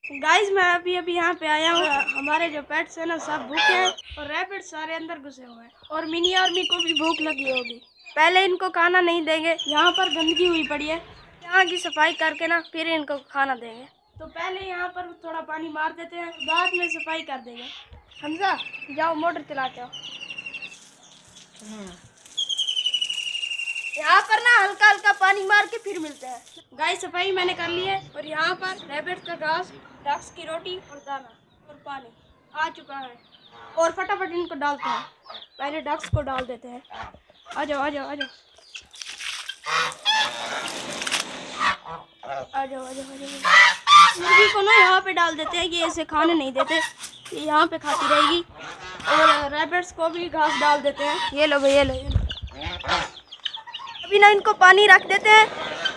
Guys मैं अभी यहाँ पे आया हूँ। हमारे जो पेट्स है ना सब भूखे हैं और रैबिट सारे अंदर घुसे हुए हैं और मिनी आर्मी को भी भूख लगी होगी। पहले इनको खाना नहीं देंगे, यहाँ पर गंदगी हुई पड़ी है, यहाँ की सफाई करके ना फिर इनको खाना देंगे। तो पहले यहाँ पर थोड़ा पानी मार देते हैं, बाद में सफाई कर देंगे। हमजा जाओ मोटर चलाते हो। यहाँ पर ना हल्का हल्का पानी मार के फिर मिलते हैं। गाय सफाई मैंने कर ली है और यहाँ पर रैबिट का घास, डक्स की रोटी और दाना और पानी आ चुका है और फटाफट इनको डालते हैं। पहले डक्स को डाल देते हैं। आ जाओ आ जाओ आ जाओ आ जाओ आ जाओ आ जाओ। मुर्गी को ना यहाँ पे डाल देते हैं, ये इसे खाने नहीं देते, ये यहाँ पे खाती रहेगी। और रैबिट्स को भी घास डाल देते हैं। ये लो भाई ये लो, ये लो। अभी ना इनको पानी रख देते हैं।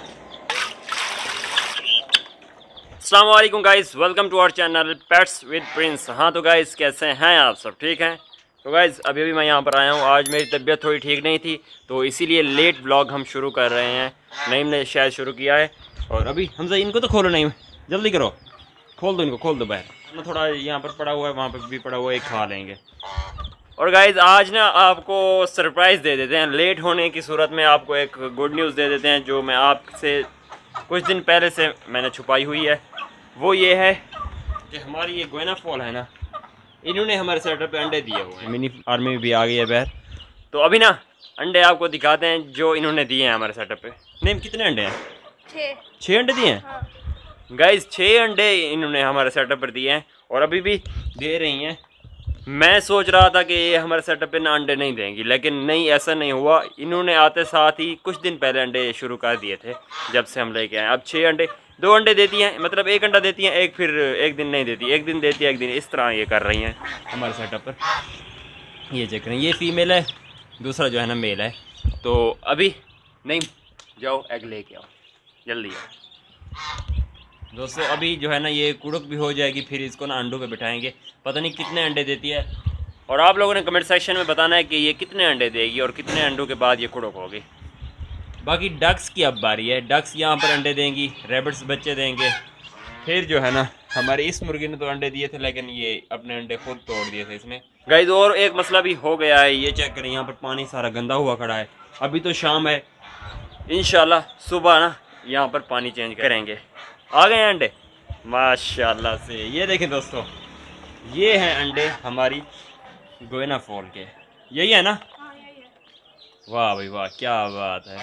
अस्सलाम वालेकुम guys, welcome to our channel pets with Prince. हाँ तो गाइस कैसे हैं आप सब, ठीक हैं? तो गाइस अभी मैं यहाँ पर आया हूँ। आज मेरी तबीयत थोड़ी ठीक नहीं थी तो इसीलिए लेट व्लॉग हम शुरू कर रहे हैं। नईम ने शायद शुरू किया है और अभी हमजा इनको तो खोलो, नईम जल्दी करो, खोल दो इनको, खोल दो बाहर। थोड़ा यहाँ पर पड़ा हुआ है, वहाँ पर भी पड़ा हुआ है, खा लेंगे। और गाइज़ आज ना आपको सरप्राइज़ दे देते हैं, लेट होने की सूरत में आपको एक गुड न्यूज़ दे देते हैं जो मैं आपसे कुछ दिन पहले से मैंने छुपाई हुई है। वो ये है कि हमारी ये गोयना फॉल है ना, इन्होंने हमारे सेटअप पे अंडे दिए हुए हैं। मिनी आर्मी भी आ गई है बाहर, तो अभी ना अंडे आपको दिखाते हैं जो इन्होंने दिए हैं हमारे सेटअप पे। नेम कितने अंडे हैं? 6 अंडे दिए हैं। हाँ। गाइज़ 6 अंडे इन्होंने हमारे सेटअप पर दिए हैं और अभी भी दे रही हैं। मैं सोच रहा था कि ये हमारे सेटअप पे ना अंडे नहीं देंगी, लेकिन नहीं, ऐसा नहीं हुआ। इन्होंने आते साथ ही कुछ दिन पहले अंडे शुरू कर दिए थे जब से हम लेके आए। अब 6 अंडे, 2 अंडे देती हैं, मतलब 1 अंडा देती हैं, एक फिर एक दिन नहीं देती, एक दिन देती है एक दिन, इस तरह ये कर रही हैं हमारे सेटअप पर। ये चेक करें, ये फीमेल है, दूसरा जो है ना मेल है। तो अभी नहीं, जाओ एग लेके आओ, जल्दी आओ दोस्तों। अभी जो है ना ये कुड़क भी हो जाएगी, फिर इसको ना अंडों पे बिठाएंगे। पता नहीं कितने अंडे देती है और आप लोगों ने कमेंट सेक्शन में बताना है कि ये कितने अंडे देगी और कितने अंडों के बाद ये कुड़क होगी। बाकी डक्स की अब बारी है, डक्स यहाँ पर अंडे देंगी, रैबिट्स बच्चे देंगे। फिर जो है ना हमारी इस मुर्गी ने तो अंडे दिए थे, लेकिन ये अपने अंडे खुद तोड़ दिए थे इसने। गाइस और एक मसला भी हो गया है, ये चेक करें, यहाँ पर पानी सारा गंदा हुआ खड़ा है। अभी तो शाम है, इंशाल्लाह सुबह ना यहाँ पर पानी चेंज करेंगे। आ गए हैं अंडे माशाल्लाह से। ये देखें दोस्तों, ये हैं अंडे हमारी गोयना फॉल के, यही है ना? हाँ, यही है। वाह भाई वाह, क्या बात है।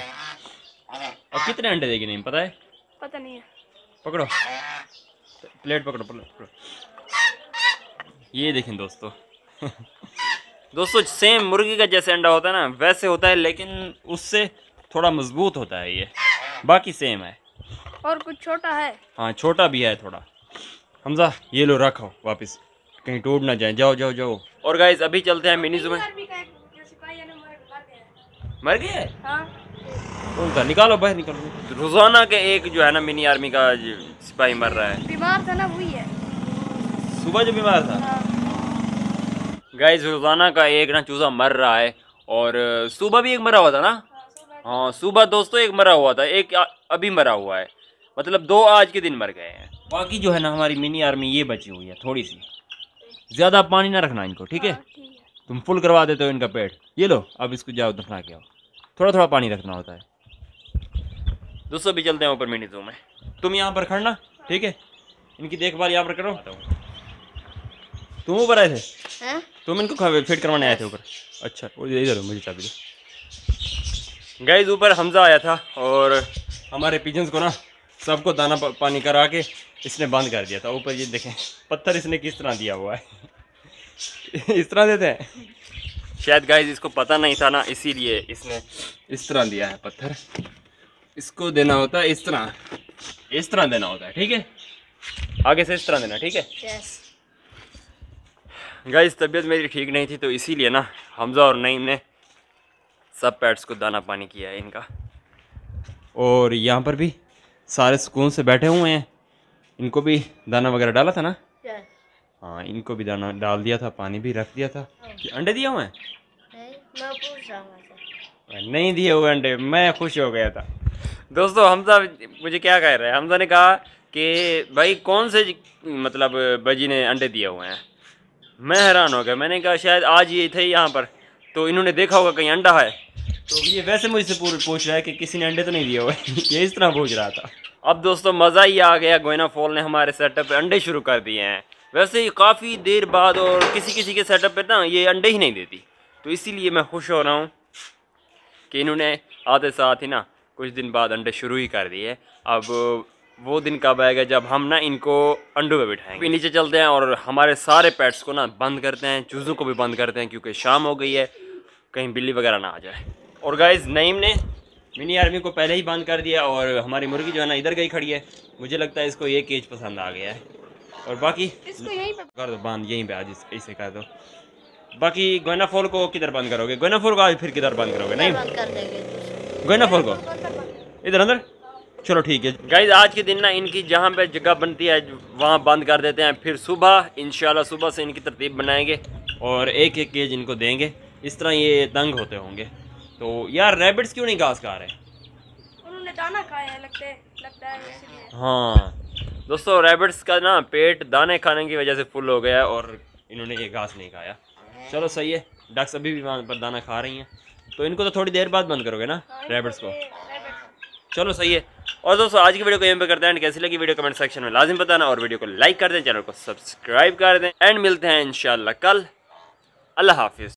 और कितने अंडे देगी नहीं पता है? पता नहीं है। पकड़ो प्लेट, पकड़ो पकड़ो। ये देखें दोस्तों दोस्तों सेम मुर्गी का जैसे अंडा होता है ना वैसे होता है, लेकिन उससे थोड़ा मजबूत होता है ये, बाकी सेम है। और कुछ छोटा है। हाँ छोटा भी है थोड़ा। हमजा ये लो रखो वापस, कहीं टूट ना जाए। जाओ जाओ जाओ। और गाइस अभी चलते हैं मिनी ज़ू में। मर गए? हाँ। कौन था? निकालो बाहर, निकालो। रोजाना के एक जो है ना मिनी आर्मी का सिपाही मर रहा है। बीमार था ना, वही है। सुबह जो बीमार था। हाँ। गाइस रोजाना का एक ना चूजा मर रहा है और सुबह भी एक मरा हुआ था ना। हाँ सुबह दोस्तों एक मरा हुआ था, एक अभी मरा हुआ है, मतलब 2 आज के दिन मर गए हैं। बाकी जो है ना हमारी मिनी आर्मी ये बची हुई है थोड़ी सी। ज़्यादा पानी ना रखना इनको, ठीक है? ठीक है। तुम फुल करवा देते हो इनका पेट। ये लो अब इसको जाओ दफना के आओ, थोड़ा थोड़ा पानी रखना होता है। दोस्तों भी चलते हैं ऊपर मिनी ज़ू में। तुम यहाँ पर खड़ना, ठीक है? इनकी देखभाल यहाँ पर करो। तुम ऊपर आए थे? तुम इनको फिट करवाने आए थे ऊपर? अच्छा इधर मुझे चाबी दो। गाइस ऊपर हमजा आया था और हमारे पिजन्स को ना सबको दाना पानी करा के इसने बंद कर दिया था ऊपर। ये देखें पत्थर इसने किस तरह दिया हुआ है इस तरह देते हैं शायद। गाइस इसको पता नहीं था ना, इसीलिए इसने इस तरह दिया है पत्थर। इसको देना होता है इस तरह देना होता है, ठीक है? आगे से इस तरह देना, ठीक है? यस। गाइस तबीयत मेरी ठीक नहीं थी तो इसीलिए ना हमजा और नईम ने सब पेट्स को दाना पानी किया है इनका। और यहाँ पर भी सारे सुकून से बैठे हुए हैं। इनको भी दाना वगैरह डाला था ना? हाँ इनको भी दाना डाल दिया था, पानी भी रख दिया था। अंडे दिए हुए हैं? नहीं दिए हुए अंडे, मैं खुश हो गया था। दोस्तों हमजा मुझे क्या कह रहा है, हमजा ने कहा कि भाई कौन से मतलब बजी ने अंडे दिए हुए हैं। मैं हैरान हो गया, मैंने कहा शायद आज ये थे यहाँ पर, तो इन्होंने देखा होगा कहीं अंडा है, तो ये वैसे मुझसे पूछ रहा है कि किसी ने अंडे तो नहीं दिए हुए ये इस तरह पूछ रहा था। अब दोस्तों मज़ा ही आ गया, गोइना फॉल ने हमारे सेटअप पे अंडे शुरू कर दिए हैं। वैसे ही काफ़ी देर बाद, और किसी के सेटअप पे ना ये अंडे ही नहीं देती, तो इसीलिए मैं खुश हो रहा हूँ कि इन्होंने आते साथ ही ना कुछ दिन बाद अंडे शुरू ही कर दिए। अब वो दिन कब आएगा जब हम ना इनको अंडों पे बिठाएंगे। नीचे चलते हैं और हमारे सारे पेट्स को ना बंद करते हैं, चूज़ों को भी बंद करते हैं, क्योंकि शाम हो गई है, कहीं बिल्ली वगैरह ना आ जाए। और गाइस नईम ने मिनी आर्मी को पहले ही बंद कर दिया, और हमारी मुर्गी जो है ना इधर गई खड़ी है। मुझे लगता है इसको ये केज पसंद आ गया है, और बाकी इसको यहीं पे कर दो बंद, यहीं पे आज इसे कर दो। बाकी गोइना फॉल को किधर बंद करोगे? गोइना फॉल को आज फिर किधर बंद करोगे? नहीं बंद कर देंगे गोइना फॉल को इधर अंदर। चलो ठीक है गाइज, आज के दिन ना इनकी जहाँ पे जगह बनती है वहाँ बंद कर देते हैं, फिर सुबह इंशाल्लाह सुबह से इनकी तरतीब बनाएंगे और एक एक केज इनको देंगे। इस तरह ये तंग होते होंगे। तो यार रैबिट्स क्यों नहीं घास खा रहे? उन्होंने दाना खाया है लगता है इसलिए। हाँ दोस्तों, रैबिट्स का ना पेट दाने खाने की वजह से फुल हो गया है और इन्होंने ये घास नहीं खाया। चलो सही है, डक्स अभी भी वहाँ पर दाना खा रही हैं, तो इनको तो थोड़ी देर बाद बंद करोगे ना रैबिट्स को? चलो सही है। और दोस्तों आज की वीडियो को यहीं पे करते हैं। कैसी लगी वीडियो कमेंट सेक्शन में लाजिम बताना, और वीडियो को लाइक कर दें, चैनल को सब्सक्राइब कर दें, एंड मिलते हैं इंशाल्लाह कल। अल्लाह हाफिज़।